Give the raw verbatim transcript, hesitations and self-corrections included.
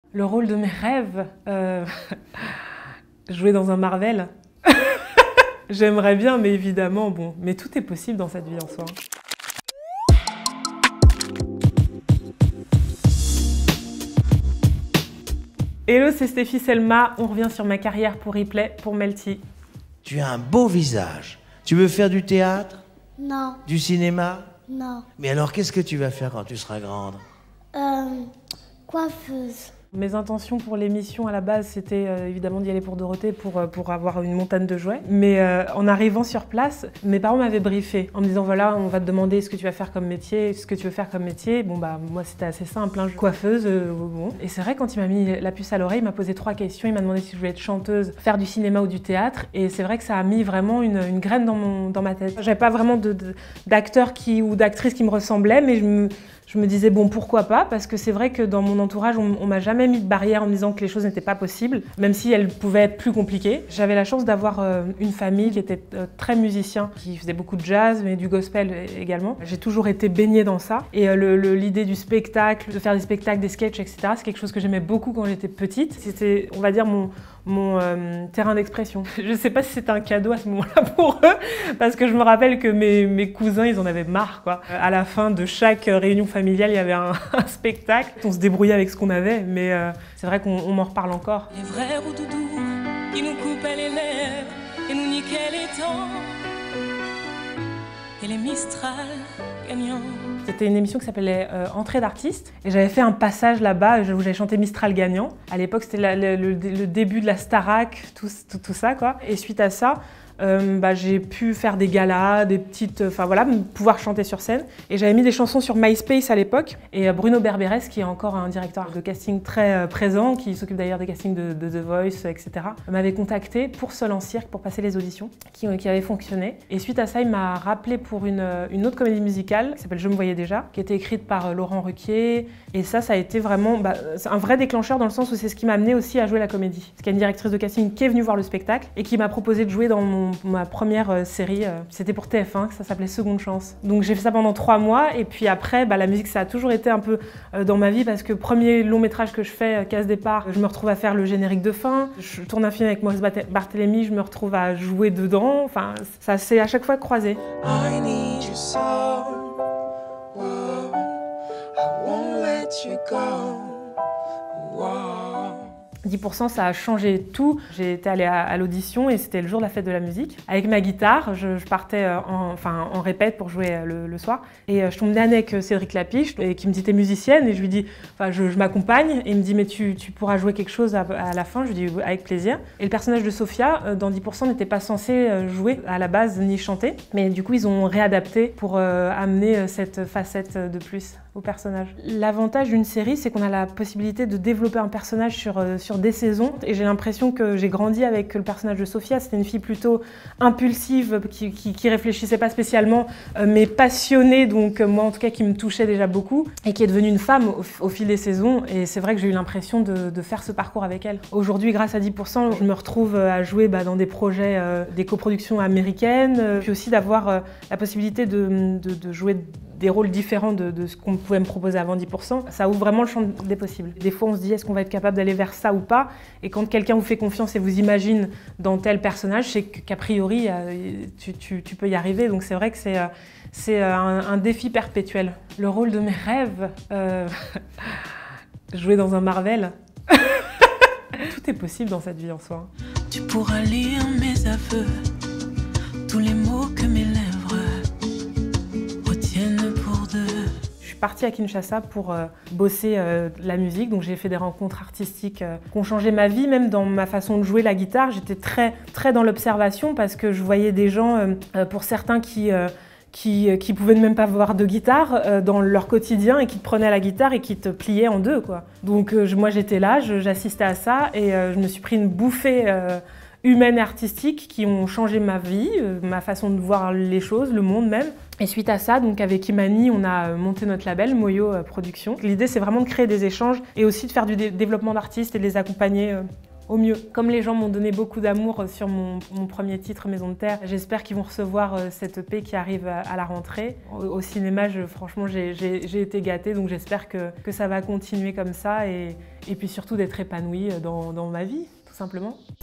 Le rôle de mes rêves, euh... jouer dans un Marvel. J'aimerais bien, mais évidemment, bon, mais tout est possible dans cette vie en soi. Hello, c'est Stéphie Selma, on revient sur ma carrière pour Replay, pour Melty. Tu as un beau visage. Tu veux faire du théâtre? Non. Du cinéma? Non. Mais alors, qu'est-ce que tu vas faire quand tu seras grande? Euh, coiffeuse. Mes intentions pour l'émission à la base, c'était euh, évidemment d'y aller pour Dorothée, pour, euh, pour avoir une montagne de jouets. Mais euh, en arrivant sur place, mes parents m'avaient briefé en me disant voilà, on va te demander ce que tu vas faire comme métier, ce que tu veux faire comme métier. Bon bah moi c'était assez simple, hein, coiffeuse, euh, bon. Et c'est vrai quand il m'a mis la puce à l'oreille, il m'a posé trois questions, il m'a demandé si je voulais être chanteuse, faire du cinéma ou du théâtre. Et c'est vrai que ça a mis vraiment une, une graine dans, mon, dans ma tête. J'avais pas vraiment d'acteur qui ou d'actrice qui me ressemblait, mais je me, je me disais bon pourquoi pas, parce que c'est vrai que dans mon entourage, on, on m'a jamais mis de barrière en me disant que les choses n'étaient pas possibles, même si elles pouvaient être plus compliquées. J'avais la chance d'avoir euh, une famille qui était euh, très musicien, qui faisait beaucoup de jazz, mais du gospel également. J'ai toujours été baignée dans ça. Et euh, l'idée du spectacle, de faire des spectacles, des sketchs, et cetera, c'est quelque chose que j'aimais beaucoup quand j'étais petite. C'était, on va dire, mon, mon euh, terrain d'expression. Je ne sais pas si c'était un cadeau à ce moment-là pour eux, parce que je me rappelle que mes, mes cousins, ils en avaient marre, quoi. À la fin de chaque réunion familiale, il y avait un, un spectacle. On se débrouillait avec ce qu'on avait, mais euh, c'est vrai qu'on m'en reparle encore. Les vrais roudoudous qui nous coupaient les lèvres et nous niquaient les temps. Et les Mistral gagnants. C'était une émission qui s'appelait euh, Entrée d'artistes et j'avais fait un passage là-bas où j'avais chanté Mistral gagnant. À l'époque, c'était le, le, le début de la Starac, tout, tout, tout ça, quoi. Et suite à ça, Euh, bah, j'ai pu faire des galas, des petites, enfin voilà, pouvoir chanter sur scène. Et j'avais mis des chansons sur MySpace à l'époque. Et Bruno Berberes, qui est encore un directeur de casting très euh, présent, qui s'occupe d'ailleurs des castings de, de The Voice, et cetera, m'avait contacté pour Seul en cirque, pour passer les auditions, qui, qui avaient fonctionné. Et suite à ça, il m'a rappelé pour une, une autre comédie musicale, qui s'appelle Je me voyais déjà, qui était écrite par Laurent Ruquier. Et ça, ça a été vraiment bah, un vrai déclencheur dans le sens où c'est ce qui m'a amené aussi à jouer la comédie. Parce qu'il y a une directrice de casting qui est venue voir le spectacle et qui m'a proposé de jouer dans mon ma première euh, série, euh, c'était pour T F un, ça s'appelait Seconde Chance. Donc j'ai fait ça pendant trois mois et puis après, bah, la musique ça a toujours été un peu euh, dans ma vie parce que premier long métrage que je fais, euh, Casse Départ, je me retrouve à faire le générique de fin. Je tourne un film avec Maurice Barthélémy, je me retrouve à jouer dedans. Enfin, ça s'est à chaque fois croisé. I need you so, whoa, I won't let you go, whoa. dix pour cent, ça a changé tout. J'ai été allée à, à l'audition et c'était le jour de la fête de la musique. Avec ma guitare, je, je partais en, enfin, en répète pour jouer le, le soir. Et je tombe nez avec Cédric Lapiche et qui me dit « t'es musicienne ?» et je lui dis enfin, « je, je m'accompagne » et il me dit « mais tu, tu pourras jouer quelque chose à, à la fin ?» Je lui dis « avec plaisir ». Et le personnage de Sophia, dans dix pour cent, n'était pas censé jouer à la base ni chanter. Mais du coup, ils ont réadapté pour euh, amener cette facette de plus au personnage. L'avantage d'une série, c'est qu'on a la possibilité de développer un personnage sur, euh, sur des saisons. Et j'ai l'impression que j'ai grandi avec le personnage de Sophia. C'était une fille plutôt impulsive, qui, qui, qui réfléchissait pas spécialement, euh, mais passionnée, donc euh, moi en tout cas qui me touchait déjà beaucoup, et qui est devenue une femme au, au fil des saisons. Et c'est vrai que j'ai eu l'impression de, de faire ce parcours avec elle. Aujourd'hui, grâce à dix pour cent, je me retrouve à jouer bah, dans des projets, euh, des coproductions américaines, euh, puis aussi d'avoir euh, la possibilité de, de, de jouer des rôles différents de, de ce qu'on pouvait me proposer avant dix pour cent, ça ouvre vraiment le champ des possibles. Des fois, on se dit, est-ce qu'on va être capable d'aller vers ça ou pas? Et quand quelqu'un vous fait confiance et vous imagine dans tel personnage, c'est qu'a priori, tu, tu, tu peux y arriver. Donc c'est vrai que c'est c'est un, un défi perpétuel. Le rôle de mes rêves, euh, jouer dans un Marvel. Tout est possible dans cette vie en soi. Tu pourras lire mes aveux, tous les mots que mes lèvres retiennent pour deux. Je suis partie à Kinshasa pour euh, bosser euh, la musique, donc j'ai fait des rencontres artistiques euh, qui ont changé ma vie, même dans ma façon de jouer la guitare. J'étais très, très dans l'observation parce que je voyais des gens, euh, euh, pour certains qui... Euh, qui, qui pouvaient même pas avoir de guitare euh, dans leur quotidien et qui te prenaient la guitare et qui te pliaient en deux, quoi. Donc euh, moi j'étais là, j'assistais à ça et euh, je me suis pris une bouffée euh, humaine et artistique qui ont changé ma vie, euh, ma façon de voir les choses, le monde même. Et suite à ça, donc avec Imani, on a monté notre label, Moyo Productions. L'idée c'est vraiment de créer des échanges et aussi de faire du dé développement d'artistes et de les accompagner euh, au mieux. Comme les gens m'ont donné beaucoup d'amour sur mon, mon premier titre Maison de Terre, j'espère qu'ils vont recevoir cette E P qui arrive à la rentrée. Au, au cinéma, je, franchement, j'ai été gâtée, donc j'espère que, que ça va continuer comme ça et, et puis surtout d'être épanouie dans, dans ma vie, tout simplement.